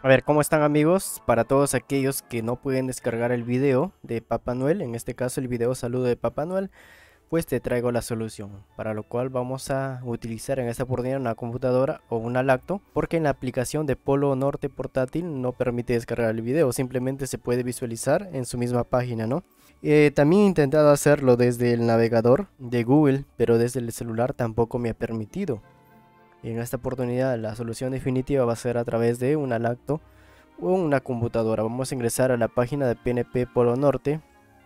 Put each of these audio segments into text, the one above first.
A ver, ¿cómo están amigos? Para todos aquellos que no pueden descargar el video de Papá Noel, en este caso el video saludo de Papá Noel, pues te traigo la solución, para lo cual vamos a utilizar en esta oportunidad una computadora o una laptop, porque en la aplicación de Polo Norte portátil no permite descargar el video, simplemente se puede visualizar en su misma página, ¿no? También he intentado hacerlo desde el navegador de Google, pero desde el celular tampoco me ha permitido. En esta oportunidad la solución definitiva va a ser a través de una laptop o una computadora. Vamos a ingresar a la página de PNP Polo Norte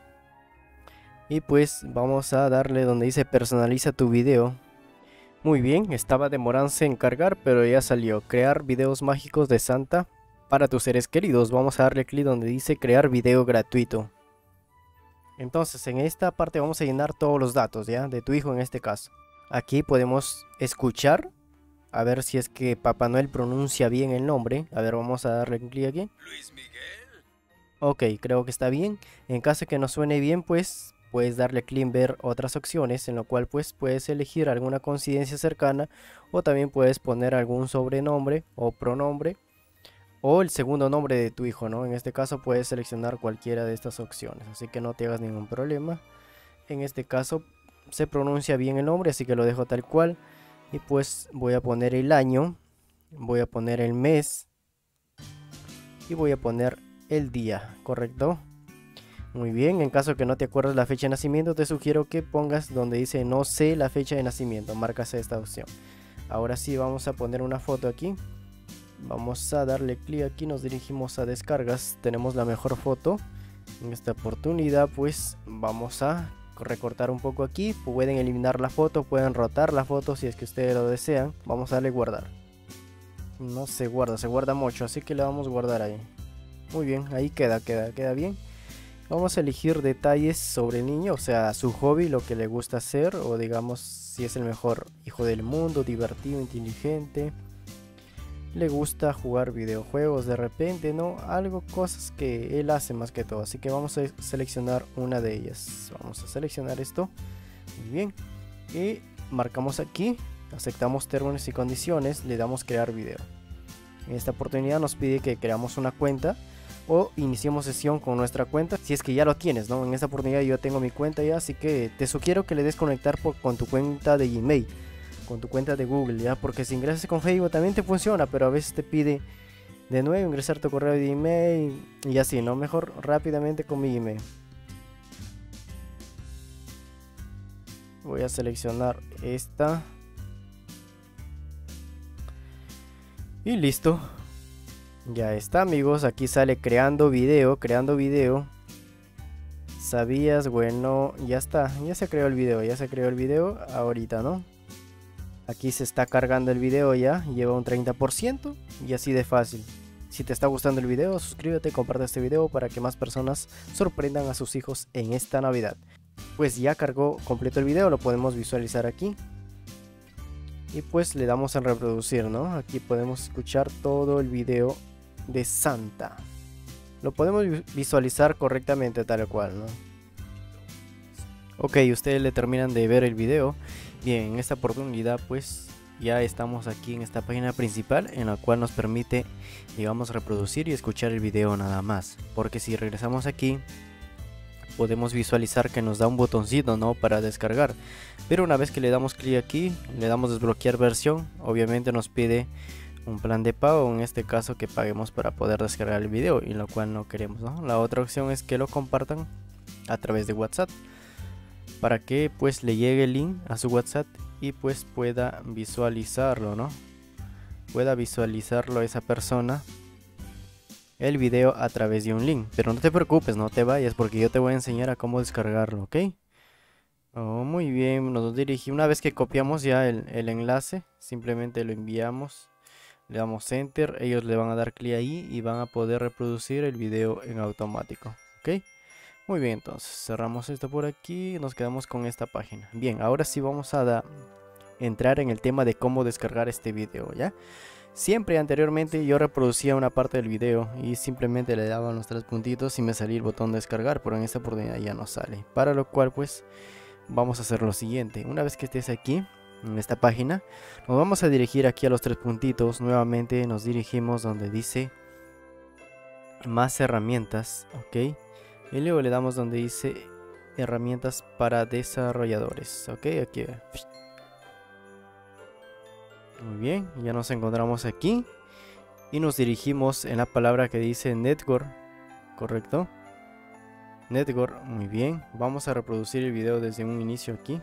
y pues vamos a darle donde dice personaliza tu video. Muy bien, estaba demorándose en cargar, pero ya salió. Crear videos mágicos de Santa para tus seres queridos. Vamos a darle clic donde dice crear video gratuito. Entonces en esta parte vamos a llenar todos los datos ya de tu hijo en este caso. Aquí podemos escuchar a ver si es que Papá Noel pronuncia bien el nombre. A ver, vamos a darle clic aquí. Luis Miguel. Ok, creo que está bien. En caso de que no suene bien, pues puedes darle clic en ver otras opciones, en lo cual pues puedes elegir alguna coincidencia cercana o también puedes poner algún sobrenombre o pronombre o el segundo nombre de tu hijo, ¿no? En este caso puedes seleccionar cualquiera de estas opciones, así que no te hagas ningún problema. En este caso se pronuncia bien el nombre, así que lo dejo tal cual. Y pues voy a poner el año, voy a poner el mes y voy a poner el día, ¿correcto? Muy bien, en caso que no te acuerdes la fecha de nacimiento, te sugiero que pongas donde dice no sé la fecha de nacimiento, marcas esta opción. Ahora sí, vamos a poner una foto aquí. Vamos a darle clic aquí, nos dirigimos a descargas, tenemos la mejor foto. En esta oportunidad pues vamos a recortar un poco aquí, pueden eliminar la foto, pueden rotar la foto si es que ustedes lo desean. Vamos a darle guardar. No se guarda mucho, así que le vamos a guardar ahí. Muy bien, ahí queda bien. Vamos a elegir detalles sobre el niño, o sea, su hobby, lo que le gusta hacer, o digamos si es el mejor hijo del mundo, divertido, inteligente. Le gusta jugar videojuegos de repente, ¿no? Algo, cosas que él hace más que todo. Así que vamos a seleccionar una de ellas. Vamos a seleccionar esto. Muy bien. Y marcamos aquí. Aceptamos términos y condiciones. Le damos crear video. En esta oportunidad nos pide que creamos una cuenta o iniciemos sesión con nuestra cuenta. Si es que ya lo tienes, ¿no? En esta oportunidad yo tengo mi cuenta ya. Así que te sugiero que le des conectar con tu cuenta de Gmail, con tu cuenta de Google, ya, porque si ingresas con Facebook también te funciona, pero a veces te pide de nuevo ingresar tu correo de email y así, ¿no? Mejor rápidamente con mi email. Voy a seleccionar esta y listo. Ya está, amigos, aquí sale creando video, ¿Sabías? Bueno, ya está, ya se creó el video ahorita, ¿no? Aquí se está cargando el video ya, lleva un 30% y así de fácil. Si te está gustando el video, suscríbete y comparte este video para que más personas sorprendan a sus hijos en esta Navidad. Pues ya cargó completo el video, lo podemos visualizar aquí. Y pues le damos en reproducir, ¿no? Aquí podemos escuchar todo el video de Santa. Lo podemos visualizar correctamente tal cual, ¿no? Ok, ustedes le terminan de ver el video. Bien, en esta oportunidad pues ya estamos aquí en esta página principal en la cual nos permite, digamos, reproducir y escuchar el video nada más. Porque si regresamos aquí podemos visualizar que nos da un botoncito, ¿no? Para descargar. Pero una vez que le damos clic aquí, le damos desbloquear versión, obviamente nos pide un plan de pago, en este caso que paguemos para poder descargar el video, y lo cual no queremos, ¿no? La otra opción es que lo compartan a través de WhatsApp, para que pues le llegue el link a su WhatsApp y pues pueda visualizarlo, ¿no? Pueda visualizarlo esa persona el video a través de un link. Pero no te preocupes, no te vayas, porque yo te voy a enseñar a cómo descargarlo, ¿ok? Oh, muy bien, nos dirigimos. Una vez que copiamos ya el enlace, simplemente lo enviamos, le damos enter, ellos le van a dar clic ahí y van a poder reproducir el video en automático, ¿ok? Muy bien, entonces cerramos esto por aquí y nos quedamos con esta página. Bien, ahora sí vamos a entrar en el tema de cómo descargar este video, ¿ya? Siempre anteriormente yo reproducía una parte del video y simplemente le daba los tres puntitos y me salía el botón de descargar, pero en esta oportunidad ya no sale. Para lo cual pues vamos a hacer lo siguiente. Una vez que estés aquí en esta página, nos vamos a dirigir aquí a los tres puntitos. Nuevamente nos dirigimos donde dice más herramientas, ok, y luego le damos donde dice herramientas para desarrolladores, ok, aquí. Muy bien, ya nos encontramos aquí y nos dirigimos en la palabra que dice network, correcto, network. Muy bien, vamos a reproducir el video desde un inicio aquí.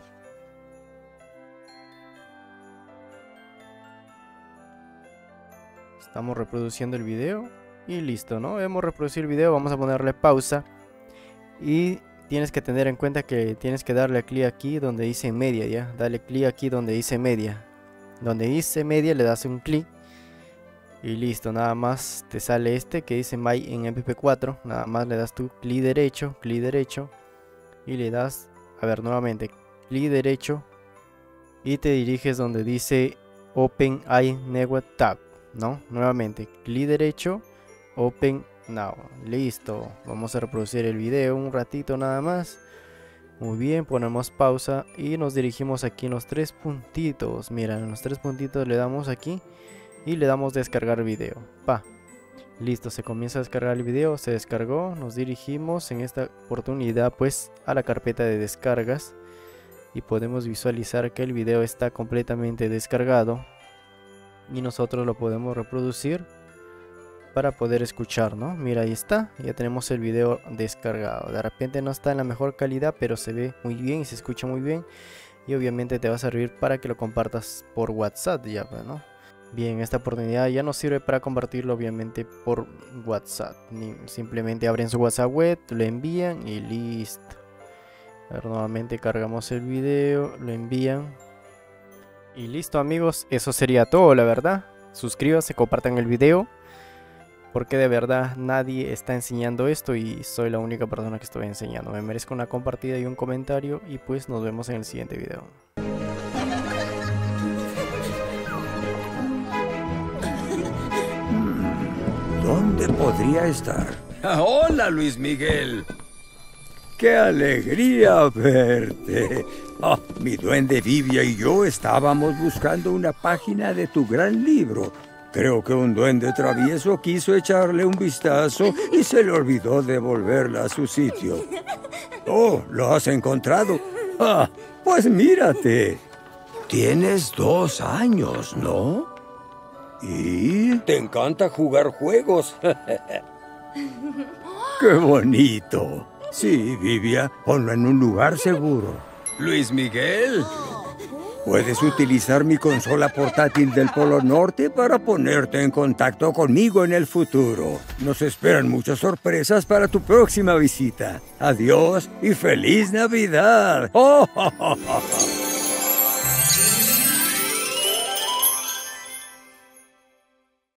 Estamos reproduciendo el video y listo, ¿no? Hemos reproducido el video, vamos a ponerle pausa y tienes que tener en cuenta que tienes que darle clic aquí donde dice media, ya. Dale clic aquí donde dice media. Donde dice media le das un clic y listo, nada más te sale este que dice My en MP4, nada más le das tu clic derecho y le das, a ver nuevamente, clic derecho y te diriges donde dice Open iNetwork Tab, ¿no? Nuevamente, clic derecho, Open Now, listo, vamos a reproducir el video un ratito nada más. Muy bien, ponemos pausa y nos dirigimos aquí en los tres puntitos. Mira, en los tres puntitos le damos aquí y le damos descargar video. Listo, se comienza a descargar el video, se descargó. Nos dirigimos en esta oportunidad pues a la carpeta de descargas y podemos visualizar que el video está completamente descargado y nosotros lo podemos reproducir para poder escuchar, ¿no? Mira, ahí está, ya tenemos el video descargado. De repente no está en la mejor calidad, pero se ve muy bien y se escucha muy bien y obviamente te va a servir para que lo compartas por WhatsApp ya, ¿no? Bien, esta oportunidad ya nos sirve para compartirlo obviamente por WhatsApp. Simplemente abren su WhatsApp web, lo envían y listo. A ver, nuevamente cargamos el video, lo envían y listo, amigos, eso sería todo, la verdad. Suscríbanse, compartan el video, porque de verdad nadie está enseñando esto y soy la única persona que estoy enseñando. Me merezco una compartida y un comentario y pues nos vemos en el siguiente video. ¿Dónde podría estar? Hola, Luis Miguel. ¡Qué alegría verte! Oh, mi duende Vivia y yo estábamos buscando una página de tu gran libro. Creo que un duende travieso quiso echarle un vistazo y se le olvidó devolverla a su sitio. Oh, ¿lo has encontrado? Ah, pues mírate. Tienes 2 años, ¿no? ¿Y? Te encanta jugar juegos. ¡Qué bonito! Sí, Vivia, ponlo en un lugar seguro. Luis Miguel. Puedes utilizar mi consola portátil del Polo Norte para ponerte en contacto conmigo en el futuro. Nos esperan muchas sorpresas para tu próxima visita. Adiós y feliz Navidad. ¡Oh!